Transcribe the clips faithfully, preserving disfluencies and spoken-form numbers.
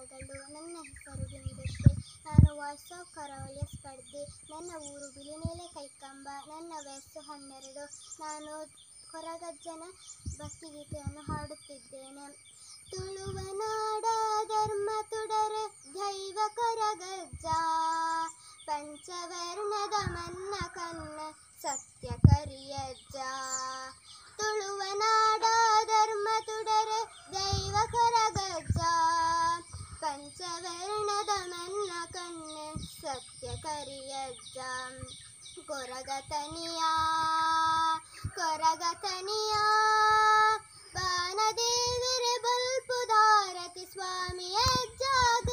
ವಂದನೆಗಳು. ನನ್ನ ಹೆಸರು ಬಿಂದುಶ್ರೀ. ನಾನು ವಾಯ್ಸ್ ಆಫ್ ಕರಾವಳಿಯ ಸ್ಪರ್ಧಿ. ನನ್ನ ಊರು ಬಿಳಿನೆಲೆ ಕೈಕಂಬ. ನನ್ನ ವಯಸ್ಸು ಹನ್ನೆರಡು. ನಾನು ಕೊರಗಜ್ಜನ ಭಕ್ತಿಗೀತೆಯನ್ನು ಹಾಡುತ್ತಿದ್ದೇನೆ. ತುಳುವನಾಡ ಧರ್ಮ ತುಡರೆ ದೈವ ಕೊರಗಜ್ಜ, ಪಂಚವರ್ಣದ ಮನ್ನ ಕನ್ನ ಸತ್ಯ ಕರಿಯಜ್ಜ. ತುಳುವನಾಡ ಧರ್ಮ ತುಡರೆ ದೈವ ಕೊರಗಜ್ಜ, ಪಂಚವರ್ಣದ ಮನ್ನ ಕನ್ನ ಸತ್ಯ ಕರಿಯಜ್ಜ. ಕೊರಗತನಿಯ ಕೊರಗತನಿಯ ಬಾನದೇವರೆ ಬಲ್ಪುದಾರತಿ ಸ್ವಾಮಿ ಅಜ್ಜಾಗ,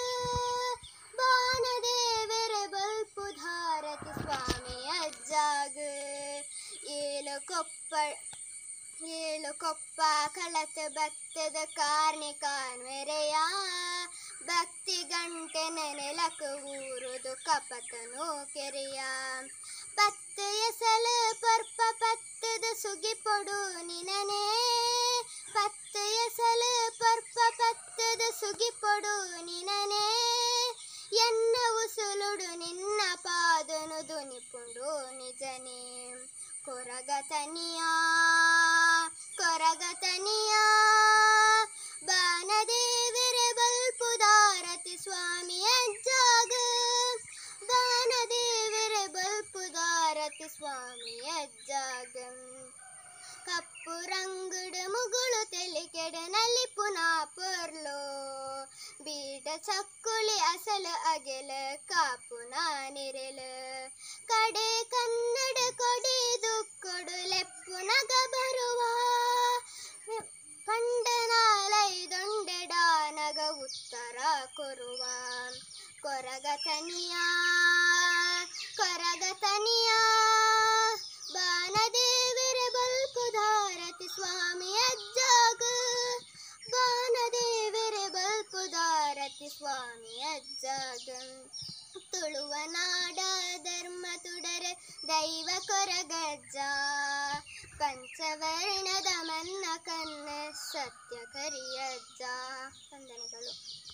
ಬಾನದೇವರೆ ಬಲ್ಪುದಾರತಿ ಸ್ವಾಮಿ ಅಜ್ಜಾಗ. ಏಳು ಕೊಪ್ಪ ಏಳು ಕೊಪ್ಪ ಕಳತ ಭತ್ತದ ಕಾರ್ಣಿಕಾನ್ವೆರೆಯ, ಭಕ್ತಿ ಗಂಟೆ ನೆನೆಲಕ ಊರುದು ಕಪತನು ಕೆರೆಯ. ಪತ್ತ ಎಸಲ ಪರ್ಪ ಪತ್ತದ ಸುಗಿ ಪೊಡು ನಿನನೆ, ಪತ್ತ ಎಸಲ ಪರ್ಪ ಪತ್ತದ ಸುಗಿ ಪೊಡು ನಿನನೆ. ಎನ್ನ ಉಸುಲುಡು ನಿನ್ನ ಪಾದನು ದುನಿಪುಂಡು ನಿಜನೇ. ಕೊರಗತನಿಯ ಕೊರಗತನಿಯ ಬಾನದೇವರೆ ಬಲ್ಪುದಾರತಿ ಸ್ವಾಮಿ ಅಜ್ಜಾಗ, ಬಾನದೇವರೆ ಬಲ್ಪುದಾರತಿ ಸ್ವಾಮಿ ಅಜ್ಜಾಗ. ಕಪ್ಪು ರಂಗುಡು ಮುಗುಳು ತೆಲಿಕೆಡೆ ನಲ್ಲಿ ಪುನಾ ಪೊರ್ಲೋ, ಬೀಡ ಚಕ್ಕುಳಿ ಅಸಲು ಅಗೆಲ ಕಾಪುನ ನಿರೆಲ. ಕಡೆ ಕನ್ನಡ ಕೊಡಿ ದುಕ್ಕೊಡು ಲೆಪ್ಪುನಗ ಬರುವ, ಪಂಡನಾಲೈದೊಂಡೆಡಾನಗ ಉತ್ತರ ಕೊರುವ. ಕೊರಗತನಿಯ ಕೊರಗತನಿಯ ಬಾನದೇವರೆ ಬಲ್ಪುದಾರತಿ ಸ್ವಾಮಿ ಅಜ್ಜಾಗ, ಬಾನದೇವರೆ ಬಲ್ಪುದಾರತಿ ಸ್ವಾಮಿ ಅಜ್ಜಾಗ. ತುಳುವನಾಡ ಧರ್ಮ ತುಡರೆ ದೈವ ಕೊರಗಜ್ಜ, ಪಂಚವರ್ಣದ ಮನ್ನ ಕನ್ನ ಸತ್ಯ ಕರಿಯಜ್ಜ. ವಂದನೆಗಳು.